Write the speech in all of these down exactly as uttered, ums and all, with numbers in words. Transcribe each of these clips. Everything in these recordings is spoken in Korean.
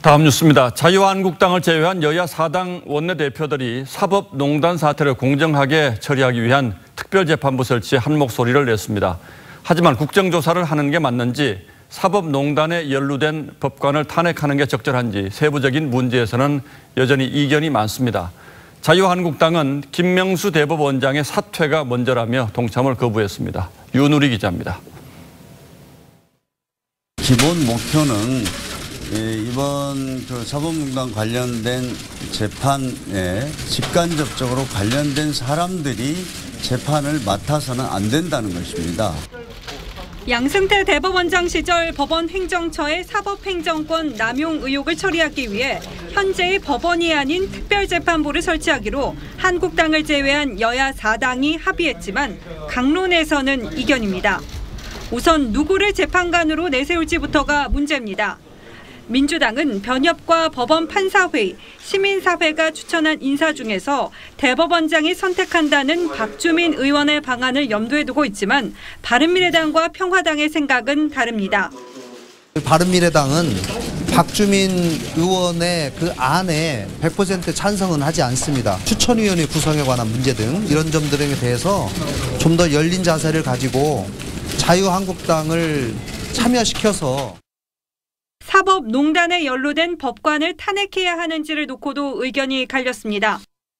다음 뉴스입니다. 자유한국당을 제외한 여야 사당 원내대표들이 사법농단 사태를 공정하게 처리하기 위한 특별재판부 설치에 한 목소리를 냈습니다. 하지만 국정조사를 하는 게 맞는지, 사법농단에 연루된 법관을 탄핵하는 게 적절한지 세부적인 문제에서는 여전히 이견이 많습니다. 자유한국당은 김명수 대법원장의 사퇴가 먼저라며 동참을 거부했습니다. 윤우리 기자입니다. 기본 목표는 이번 그 사법농단 관련된 재판에 직간접적으로 관련된 사람들이 재판을 맡아서는 안 된다는 것입니다. 양승태 대법원장 시절 법원 행정처의 사법행정권 남용 의혹을 처리하기 위해 현재의 법원이 아닌 특별재판부를 설치하기로 한국당을 제외한 여야 사당이 합의했지만 강론에서는 이견입니다. 우선 누구를 재판관으로 내세울지부터가 문제입니다. 민주당은 변협과 법원 판사회의, 시민사회가 추천한 인사 중에서 대법원장이 선택한다는 박주민 의원의 방안을 염두에 두고 있지만 바른미래당과 평화당의 생각은 다릅니다. 바른미래당은 박주민 의원의 그 안에 백 퍼센트 찬성은 하지 않습니다. 추천위원회 구성에 관한 문제 등 이런 점들에 대해서 좀 더 열린 자세를 가지고 자유한국당을 참여시켜서 사법농단에 연루된 법관을 탄핵해야 하는지를 놓고도 의견이 갈렸습니다.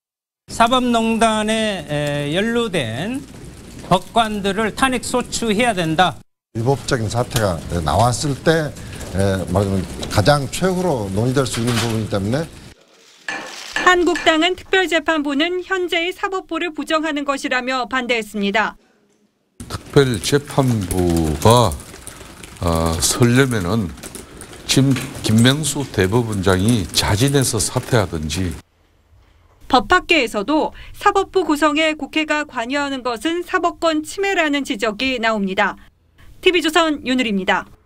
사법농단에 연루된 법관들을 탄핵 소추해야 된다. 위법적인 사태가 나왔을 때 말하자면 가장 최후로 논의될 수 있는 부분이기 때문에 한국당은 특별재판부는 현재의 사법부를 부정하는 것이라며 반대했습니다. 특별재판부가 어, 설려면은 지금 김명수 대법원장이 자진해서 사퇴하든지. 법학계에서도 사법부 구성에 국회가 관여하는 것은 사법권 침해라는 지적이 나옵니다. 티비조선 윤우리입니다.